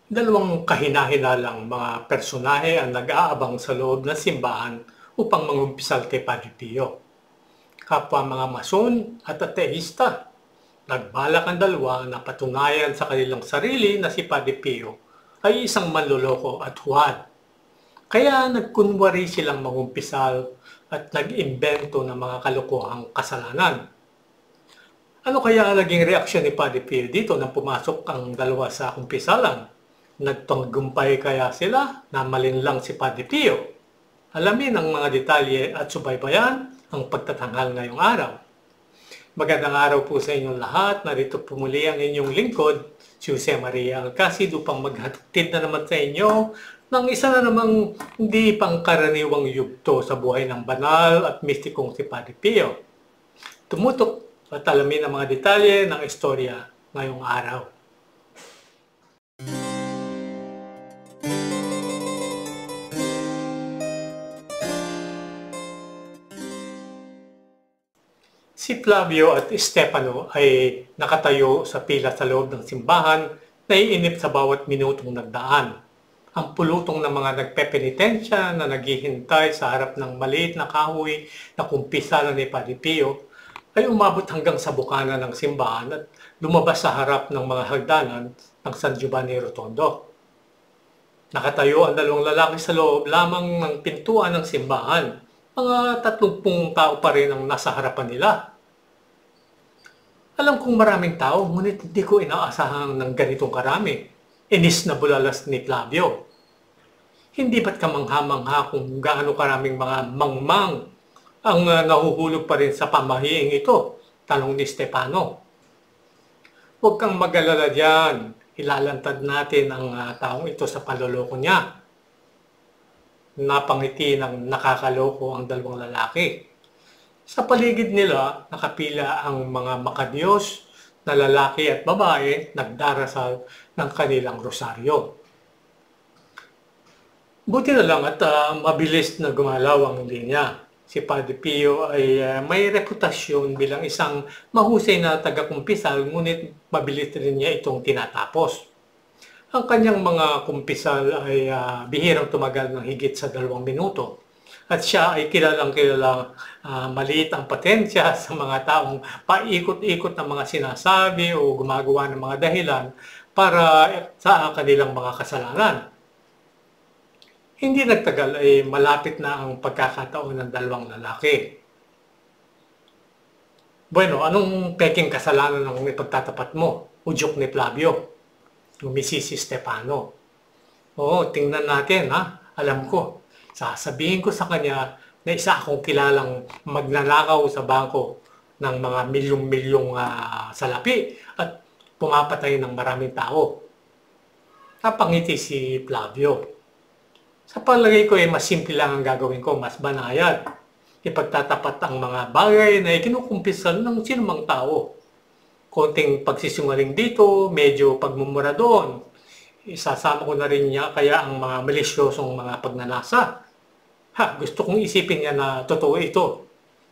Dalawang kahina-hinalang mga personahe ang nag-aabang sa loob ng simbahan upang mangumpisal kay Padre Pio. Kapwa mga mason at ateista, nagbalak ang dalawa na patunayan sa kanilang sarili na si Padre Pio ay isang manloloko at huwad. Kaya nagkunwari silang mangumpisal at nag-imbento ng mga kalokohang kasalanan. Ano kaya naging reaksyon ni Padre Pio dito nang pumasok ang dalawa sa kumpisalan? Nagtagumpay kaya sila na malinlang si Padre Pio? Alamin ang mga detalye at subaybayan ang pagtatanghal ngayong araw. Magandang araw po sa inyong lahat. Narito po muli ang inyong lingkod, si Jose Maria Alcacid, upang maghatid na naman sa inyo ng isa na namang hindi pangkaraniwang yugto sa buhay ng banal at mistikong si Padre Pio. Tumutok at alamin ang mga detalye ng istorya ngayong araw. Si Flavio at Stefano ay nakatayo sa pila sa loob ng simbahan, naiinip sa bawat minutong nagdaan. Ang pulutong ng mga nagpepenitensya na naghihintay sa harap ng maliit na kahoy na kumpisalan ni Padre Pio ay umabot hanggang sa bukana ng simbahan at lumabas sa harap ng mga hagdanan ng San Giovanni Rotondo. Nakatayo ang dalawang lalaki sa loob lamang ng pintuan ng simbahan. Mga 30 tao pa rin ang nasa harapan nila. Alam kong maraming tao, ngunit hindi ko inaasahang ng ganitong karami. Inis na bulalas ni Flavio. Hindi ba't kamangha-mangha kung gaano karaming mga mangmang ang nahuhulog pa rin sa pamahiing ito? Tanong ni Stefano. Huwag kang mag-alala dyan. Ilalantad natin ang taong ito sa panloloko niya. Napangiti ng nakakaloko ang dalawang lalaki. Sa paligid nila, nakapila ang mga makadiyos na lalaki at babae nagdarasal ng kanilang rosaryo. Buti na lang at mabilis na gumalaw ang linya. Si Padre Pio ay may reputasyon bilang isang mahusay na taga-kumpisal, ngunit mabilis rin niya itong tinatapos. Ang kanyang mga kumpisal ay bihirang tumagal ng higit sa 2 minuto. At siya ay kilalang-kilala maliit ang patensya sa mga taong paikot-ikot ng mga sinasabi o gumagawa ng mga dahilan para sa kanilang mga kasalanan. Hindi nagtagal ay malapit na ang pagkakataon ng dalawang lalaki. Bueno, anong peking kasalanan ang ipagtatapat mo? Udyok ni Flavio. Ngumisi si Stefano. Oo, tingnan natin ha. Alam ko. Sasabihin ko sa kanya na isa akong kilalang magnanakaw sa bangko ng mga milyong-milyong salapi at pumapatay ng maraming tao. Napangiti si Flavio. Sa palagay ko ay mas simple lang ang gagawin ko, mas banayad. Ipagtatapat ang mga bagay na ikinukumpisal ng sinumang tao. Konting pagsisinungaling dito, medyo pagmumura doon. Isasama ko na rin niya kaya ang mga malisyosong mga pagnanasa. Gusto kong isipin niya na totoo ito.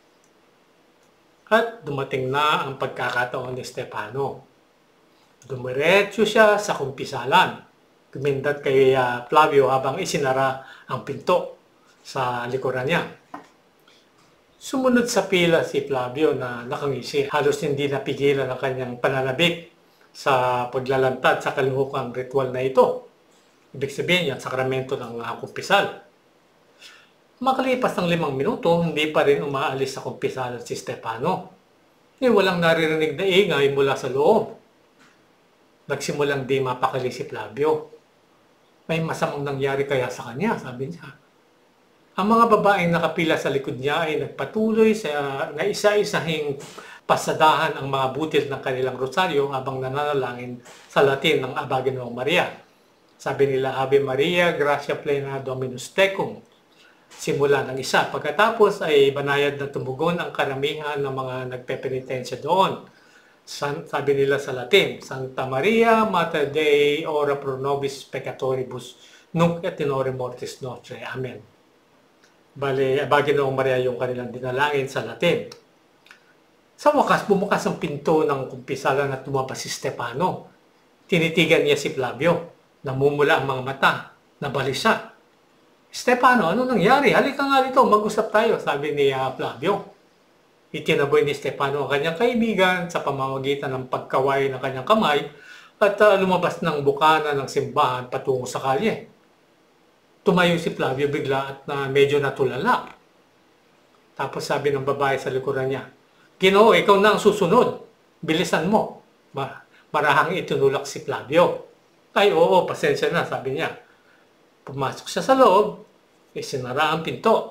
At dumating na ang pagkakataon ni Stefano. Dumiretso siya sa kumpisalan. Gumindat kay Flavio habang isinara ang pinto sa likuran niya. Sumunod sa pila si Flavio na nakangisi. Halos hindi napigilan ang kanyang pananabik sa paglalantad sa kaluhukang ritual na ito. Ibig sabihin yan, sakramento ng kumpisal. Makalipas ng 5 minuto, hindi pa rin umaalis sa kumpisalan si Stefano. Walang naririnig na ingay mula sa loob. Nagsimulang di mapakali si Flavio. May masamang nangyari kaya sa kanya, sabi niya. Ang mga babaeng nakapila sa likod niya ay nagpatuloy na isa-isahing pasadahan ang mga butil ng kanilang rosaryo habang nananalangin sa Latin ng Aba Ginoong Maria. Sabi nila, Ave Maria, gratia plena Dominus tecum. Simula ng isa. Pagkatapos ay banayad na tumugon ang karamihan ng mga nagpepenitensya doon. Sabi nila sa Latin, Santa Maria, Mater Dei, ora pro nobis peccatoribus, nunc et in hora mortis nostre. Amen. Bale, Aba Ginoong Maria yung kanilang dinalangin sa Latin. Sa wakas, bumukas ang pinto ng kumpisalan at lumabas si Stefano. Tinitigan niya si Flavio. namumula ang mga mata, nabalisa. Stefano, ano nangyari? Halika nga dito, mag-usap tayo, sabi ni Flavio. Itinaboy ni Stefano ang kanyang kaibigan sa pamamagitan ng pagkaway ng kanyang kamay at lumabas ng bukana ng simbahan patungo sa kalye. Tumayo si Flavio bigla at medyo natulala. Tapos sabi ng babae sa likuran niya, Ginoo, ikaw na ang susunod. Bilisan mo. Marahang itinulak si Flavio. Ay, oo, pasensya na, sabi niya. Pumasok siya sa loob, isinara ang pinto.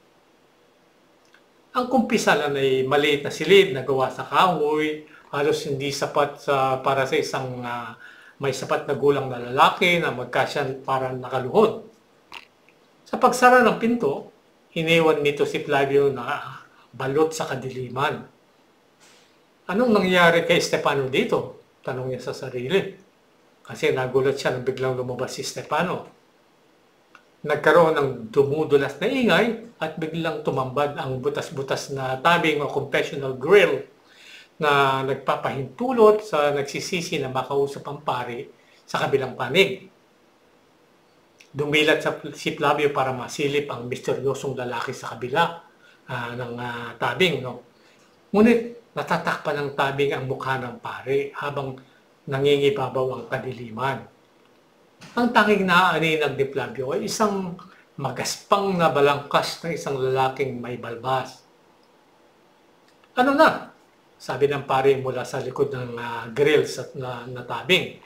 Ang kumpisalan ay maliit na silid na gawa sa kahoy, halos hindi sapat para sa isang may sapat na gulang na lalaki na magkasya para nakaluhod. Sa pagsara ng pinto, iniwan nito si Flavio na balot sa kadiliman. Anong nangyari kay Stefano dito? Tanong niya sa sarili. Kasi nagulat siya nang biglang lumabas si Stefano. Nagkaroon ng dumudulas na ingay at biglang tumambad ang butas-butas na tabing o confessional grill na nagpapahintulot sa nagsisisi na makausap ang pari sa kabilang panig. Dumilat si Flavio para masilip ang misteryosong lalaki sa kabila ng tabing. No? Ngunit natatakpan ng tabing ang mukha ng pari habang nangingibabaw ang kadiliman. Ang tanging naaaninag ni Flavio ay isang magaspang na balangkas ng isang lalaking may balbas. Ano na? Sabi ng pari mula sa likod ng grill na tabing.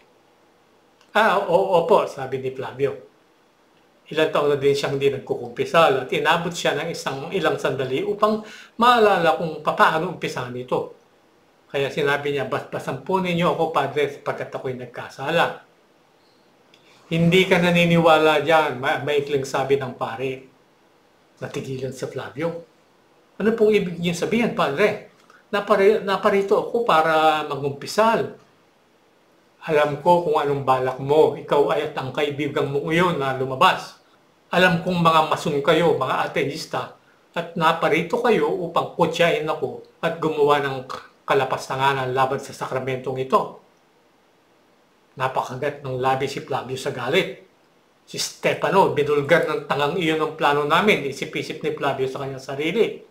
Opo, sabi ni Flavio. Ilang taon na din siyang hindi nagkukumpisal at inabot siya ng ilang sandali upang maalala kung paano umpisahan ito. Kaya sinabi niya, basbasan po ninyo ako, Padre, sapagkat ako'y nagkasala. Hindi ka naniniwala dyan, maikling sabi ng pare. Natigilan si Flavio. Ano pong ibig niyo sabihin, Padre? Naparito ako para magumpisal. Alam ko kung anong balak mo. Ikaw ay at ang kaibigan mo ngayon na lumabas. Alam kong mga mason kayo, mga ateista, at naparito kayo upang kutsain ako at gumawa ng kalapastanganan laban sa sakramentong ito. Napakagat ng labi si Flavio sa galit. Si Stefano, binulgar ng tangang iyon ang plano namin, isip-isip ni Flavio sa kanyang sarili.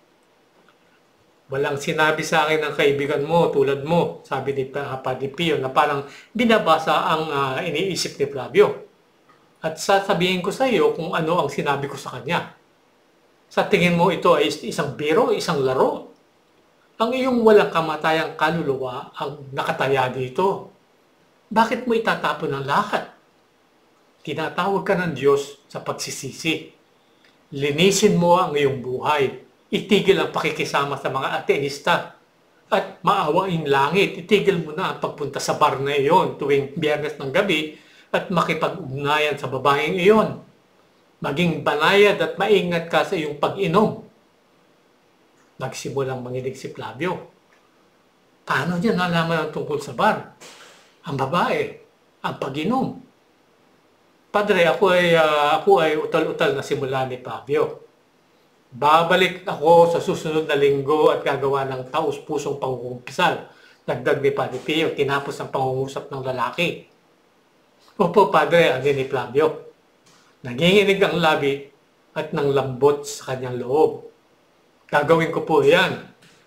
Walang sinabi sa akin ng kaibigan mo tulad mo, sabi ni Padre Pio na parang binabasa ang iniisip ni Flavio. At sasabihin ko sa iyo kung ano ang sinabi ko sa kanya. Sa tingin mo ito ay isang biro, isang laro. Ang iyong walang kamatayang kaluluwa ang nakataya dito. Bakit mo itatapon ang lahat? Tinatawag ka ng Diyos sa pagsisisi. Linisin mo ang iyong buhay. Itigil ang pakikisama sa mga ateista. At maawain langit, itigil mo na ang pagpunta sa bar na iyon tuwing Biyernes ng gabi at makipag-ugnayan sa babaeng iyon. Maging banayad at maingat ka sa iyong pag-inom. Nagsimulang manginig si Flavio. Paano niya nalaman ang tungkol sa bar? Ang babae, ang pag-inom. Padre, ako ay utal-utal na simula ni Flavio. Babalik ako sa susunod na linggo at gagawa ng taus-pusong pangungumpisal. Dagdag ni Padre Pio, tinapos ang pangungusap ng lalaki. Opo, Padre, ani ni Flavio. Nanginginig ang labi at nang lambot sa kanyang loob. Gagawin ko po yan.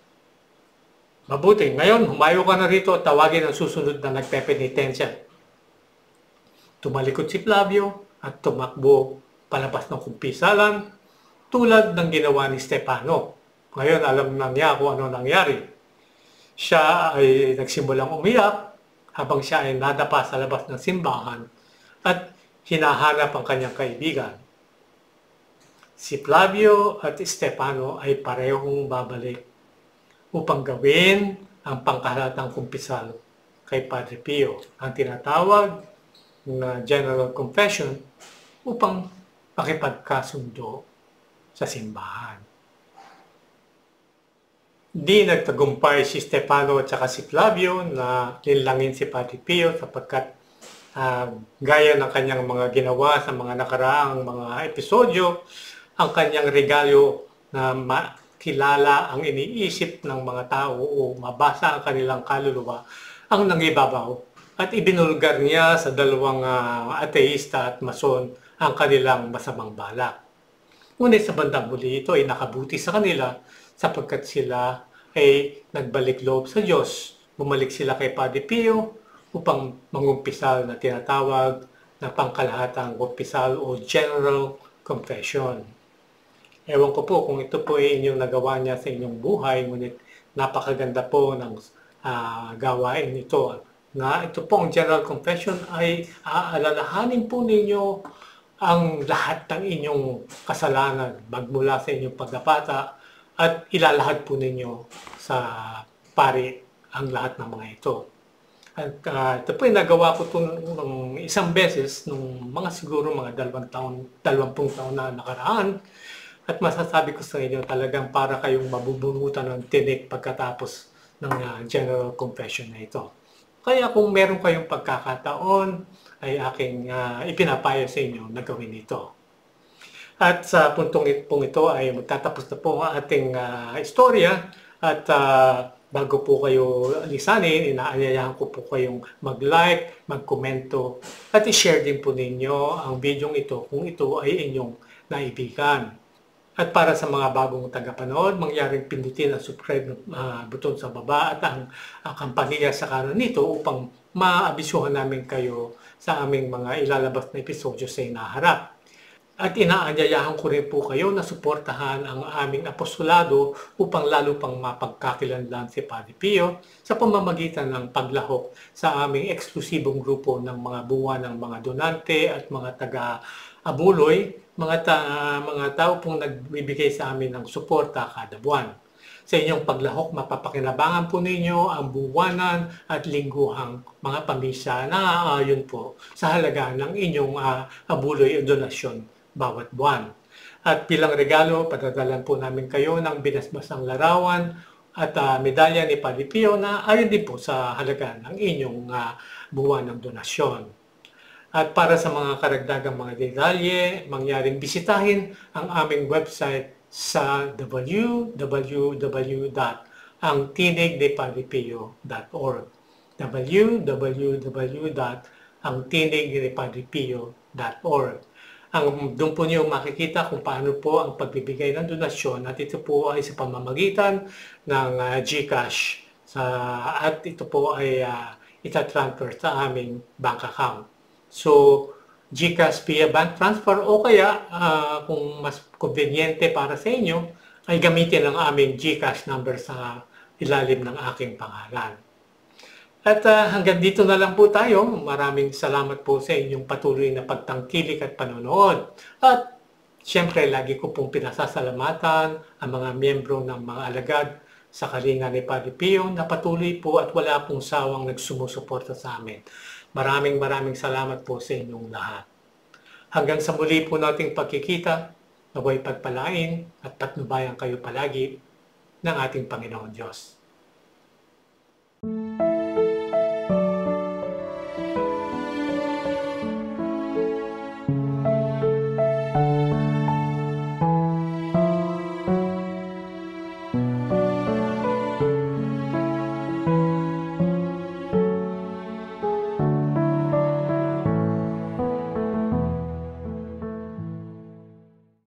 Mabuti, ngayon humayo ka na rito at tawagin ang susunod na nagpepenitensya. Tumalikod si Flavio at tumakbo palabas ng kumpisalan tulad ng ginawa ni Stefano. Ngayon alam na niya kung ano nangyari. Siya ay nagsimulang umiyak habang siya ay nadapa sa labas ng simbahan at hinahanap ang kanyang kaibigan. Si Flavio at Stefano ay parehong babalik upang gawin ang pangkahalatang kumpisal kay Padre Pio, ang tinatawag na General Confession upang makipagkasundo sa simbahan. Di nagtagumpay si Stefano at saka si Flavio na linlangin si Padre Pio sapagkat gaya ng kanyang mga ginawa sa mga nakaraang mga episodyo, ang kanyang regalo na makilala ang iniisip ng mga tao o mabasa ang kanilang kaluluwa ang nangibabaw at ibinulgar niya sa dalawang ateista at mason ang kanilang masamang balak. Ngunit sa bandang huli ito ay nakabuti sa kanila sapagkat sila ay nagbalik loob sa Diyos. Bumalik sila kay Padre Pio upang mangumpisal na tinatawag na pangkalahatang kumpisal o General Confession. Ewan ko po kung ito po ay inyong nagawa niya sa inyong buhay, ngunit napakaganda po ng gawain ito. Ito po ang General Confession ay aalalahanin po ninyo ang lahat ng inyong kasalanan magmula sa inyong pagkabata at ilalahad po ninyo sa pari ang lahat ng mga ito. At ito po yung nagawa ko ng isang beses nung mga siguro mga 20 taon na nakaraan. At masasabi ko sa inyo talagang para kayong mabubungutan ng tinik pagkatapos ng General Confession na ito. Kaya kung meron kayong pagkakataon, ay aking ipinapayo sa inyo na gawin ito. At sa puntong ito ay magtatapos na po ang ating istorya. At bago po kayo lisanin, inaanyayahan ko po kayong mag-like, mag-komento, at i-share din po ninyo ang video ito kung ito ay inyong naibigan. At para sa mga bagong tagapanood, mangyaring pindutin ang subscribe button sa baba at ang kampanya sa kanan nito upang maabisuhan namin kayo sa aming mga ilalabas na episodyo sa inaharap. At inaanyayahan ko rin po kayo na suportahan ang aming apostolado upang lalo pang mapagkakilanlan si Padre Pio sa pamamagitan ng paglahok sa aming eksklusibong grupo ng mga buwan ng mga donante at mga taga-abuloy, mga tao pong nagbibigay sa amin ng suporta kada buwan. Sa inyong paglahok, mapapakinabangan po ninyo ang buwanan at lingguhang mga pamisa na aayon po sa halaga ng inyong abuloy o donasyon bawat buwan. At bilang regalo, padadalan po namin kayo ng binasbasang larawan at medalya ni Padre Pio na ayon din po sa halaga ng inyong buwan ng donasyon. At para sa mga karagdagang mga detalye, mangyaring bisitahin ang aming website sa www.angtinigdepadrepio.org www.angtinigdepadrepio.org. Doon po niyo makikita kung paano po ang pagbibigay ng donasyon at ito po ay sa pamamagitan ng GCash at ito po ay itatransfer sa aming bank account. So, GCash via bank transfer o kaya kung mas conveniente para sa inyo ay gamitin ang aming GCash number sa ilalim ng aking pangalan. At hanggang dito na lang po tayo. Maraming salamat po sa inyong patuloy na pagtangkilik at panonood. At siyempre, lagi ko pong pinasasalamatan ang mga miyembro ng mga alagad sa kalinga ni Padre Pio na patuloy po at wala pong sawang nagsumusuporta sa amin. Maraming salamat po sa inyong lahat. Hanggang sa muli po nating pagkikita, naway pagpalain at patnubayan kayo palagi ng ating Panginoon Diyos.